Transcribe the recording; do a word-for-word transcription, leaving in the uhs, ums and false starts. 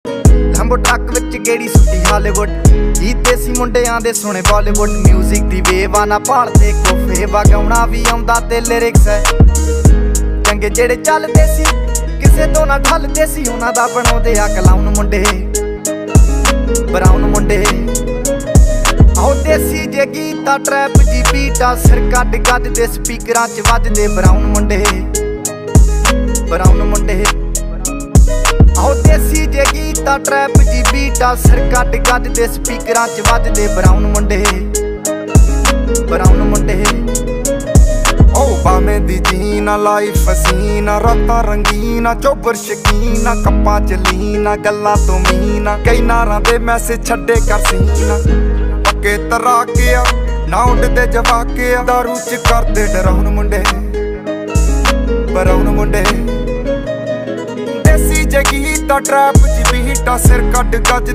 लंबो ट्रक विच गेड़ी सुट्टी हालीवुड गीत देसी मुंडियां दे सुने बॉलीवुड म्यूजिक दी वेव ना भालदे कोफे वगाउणा भी आउंदा ते लिरिक्स है चंगे जेड़े चलदे सी किसे तो ना ठलदे सी उन्हां दा बनाउंदे आ क्लाउन मुंडे ब्राउन मुंडे आओ देसी जे गीता ट्रैप जी बीटा सिर कट गद्ददे स्पीकरां च वजदे ब्राउन मुंडे ब्राउन मुंडे आओ देसी जे गीता ट्रैप जी बीटा सिर कट गद्ददे स्पीकरां च वजदे ब्राउन मुंडे ब्राउन मुंडे ओ बामे दी जीना लाइफ हसीना रातां रंगीना चोबर शकीना कप्पां च लीना गल्लां तो मीना कई नारां दे मैसेज छड्डे कर सीना पक्के तराके आ ना उडदे जवाके आ दारू च करदे डराउन मुंडे ब्राउन मुंडे देसी जे गीता ट्रैप जी बीटा सिर कट गज